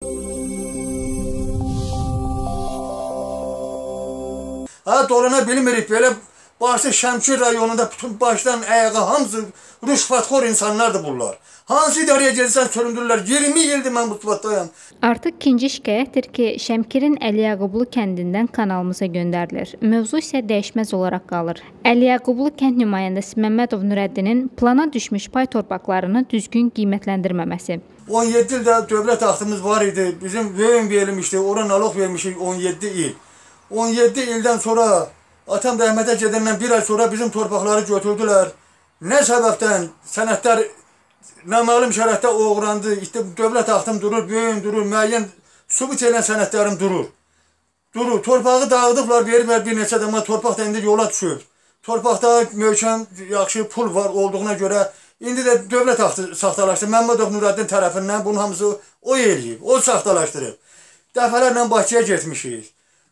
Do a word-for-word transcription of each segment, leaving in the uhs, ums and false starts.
Ha, dolana bilmirik, belə başı Şəmkir rayonunda bütün başdan ayağa hamısı rüşvətxor insanlardır bunlar. Hansı idarəyə gelsən süründürürlər. iyirmi ildir mən bu sıfatdayım. Artıq ikinci şikayətdir ki, Şəmkirin Əliyaqublu kəndindən kanalımıza göndərilir. Mövzu isə dəyişməz olaraq qalır. Əliyaqublu kənd nümayəndəsi Məmmədov Nurəddinin plana düşmüş pay torpaqlarını düzgün qiymətləndirməməsi. on yeddi ildə dövlət aktımız var idi. Bizim vöyün verilmişdi. Ora nalog vermişik on yeddi il. on yeddi ildən sonra atam rəhmətə gedəndən bir ay sonra bizim torpaqları götürdülər. Nə səbəbdən sənədlər naməlum şərətdə oğrandı, işte dövlət aktım durur, böyün durur, müəyyən sübut edən sənədlərim durur. Durur, torpağı dağıdıblar, veriblər bir neçə dəmə, torpaq da indi yola düşüb. Torpaqda möhkəm, yaxşı pul var olduğuna görə, indi də dövlət aktı saxtalaşdı. Məmmədov Nurəddin tərəfindən bunun hamısı o eləyib, o saxtalaşdırıb. Dəfələrlə Bakıya getmişik.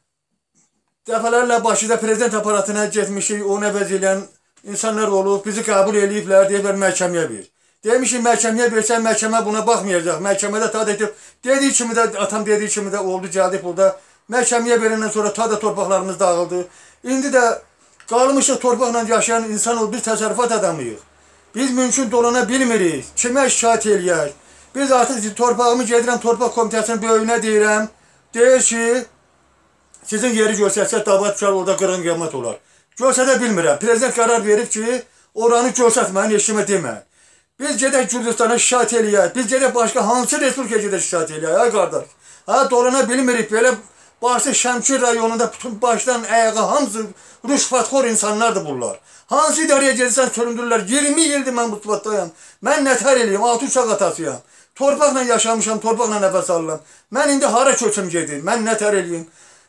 Dəfələrlə Bakıda prezident aparatına getmişik, o nəvəz eləyən insanlar olub, bizi qəbul eləyiblər, deyiblər məhkəməyə ver. Demişik məhkəməyə versən, məhkəmə buna baxmayacaq. Məhkəmədə tad edib, dediyi kimi də, atam dediyi kimi də oldu, gəldik burada. Məhkəməyə verəndən sonra tada torpaqlarımız dağıldı. İndi də qalmışıq torpaqla yaşayan insan ol, biz təsərrüfat adamıyıq. Biz mümkün dolana bilmirik, kimə şikayət eləyək. Biz artıq torpağımı gedirəm, torpaq komitəsinin böyüyünə deyirəm. Deyir ki, sizin yeri göstərsək, dava düşər, orada qırğın qiyamət olar. Göstərə bilmirəm. Prezident qərar verib ki, oranı göstərməyin, eşimə deməyin. Biz gedək Gürcüstana şikayət eləyək. Biz gedək başqa hansı respublikaya gedək şikayət eləyək, ay qardaş. Ha, dolana bilmirik, belə başı Şəmkir rayonunda bütün başdan ayağa hamısı rüşvətxor insanlardır bunlar. Hansı idarəyə gelsən süründürürlər. iyirmi ildir mən bu sıfatdayım. Mən nətər eləyim, altı uşaq atasıyam. Torpaqla yaşamışam, torpaqla nəfəs alıram. Mən indi hara köçüm gedim, mən nətər eləyim.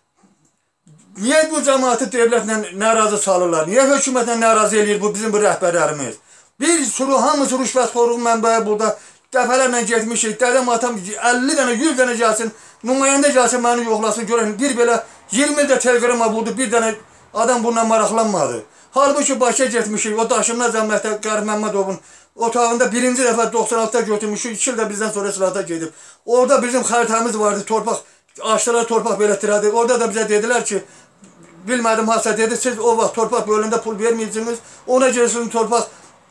Niyə bu cəmaatı devlətlə narazı salırlar? Niyə hökumətlə narazı eləyir bu bizim bu rəhbərlərimiz? Bir sürü hamısı rüşvətxorluğun mənbəyi burada dəfələrlə getmişik. Dədəm atam əlli dənə, yüz dənə gəlsin, nümayəndə gəlsin, məni yoxlasın, görən bir belə iyirmi ildə telegrama buldu, bir dənə adam bundan maraqlanmadı. Halbuki Bakıya getmişik, o daşımla cəmiyyətdə Qərib Məmmədovun otağında birinci dəfə doxsan altıda götürmüşük, iki ildə bizdən sonra silahata gedib. Orada bizim xəritəmiz vardı, torpaq, açdılar torpaq belətdirədi. Orada da bizə dedilər ki, bilmədim hasa dedi, siz o vaxt torpaq bölündə pul verməyəcəksiniz, ona gelsin torpaq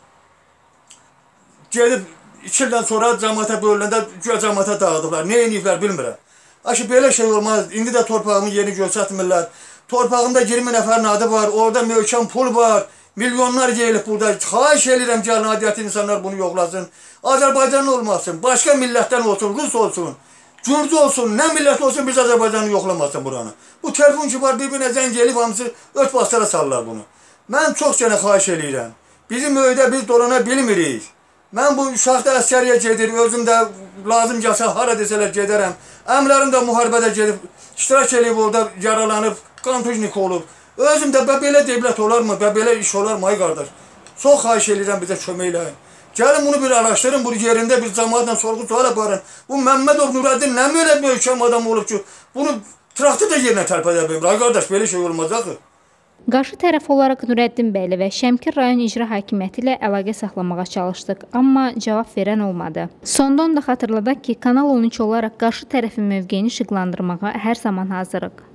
gedib iki ildən sonra cəmaata bölündə güya cəmaata dağıdıblar. Ne ediblər bilmirəm. Aşı belə şey olmaz. İndi də torpağımı yeni göstərmirlər. Torpağımda iyirmi nəfərin adı var. Orada möhkəm pul var. Milyonlar yeyilib burada. Xahiş edirəm gəlin adiyyəti insanlar bunu yoxlasın. Azərbaycanlı olmasın. Başqa millətdən olsun. Rus olsun. Gürcü olsun. Nə millət olsun biz Azərbaycanı yoxlamasın buranı. Bu telefon ki var bir-birinə zəng elib hamısı ört bastıra salırlar bunu. Mən çox sənə xahiş edirəm. Bizim öydə biz dolana bilmirik. Mən bu uşaqda əskəriyə gedir, özüm də lazım gəlsə hara desələr gedərəm. Əmlərim də müharibədə gedib, iştirak edib orada yaralanıb, kontujnik olub. Özüm də belə devlət olarmı, belə iş olarmı ay qardaş? Çox xahiş edirəm bizə kömək eləyin. Gəlin bunu bir araşdırın, bu yerində bir cəmaatla sorğu sual aparın. Bu Məmmədov Nurəddin nə belə möhkəm adam olub ki, bunu traktör da yerinə tərpədə bilmir. Ay qardaş, belə şey olmaz axı. Qarşı tərəf olaraq Nurəddin bəyli və Şəmkir rayon icra hakimiyyəti ilə əlaqə saxlamağa çalışdıq, amma cavab verən olmadı. Sondan da xatırladaq ki, Kanal on üç olaraq qarşı tərəfin mövqeyini işıqlandırmağa hər zaman hazırıq.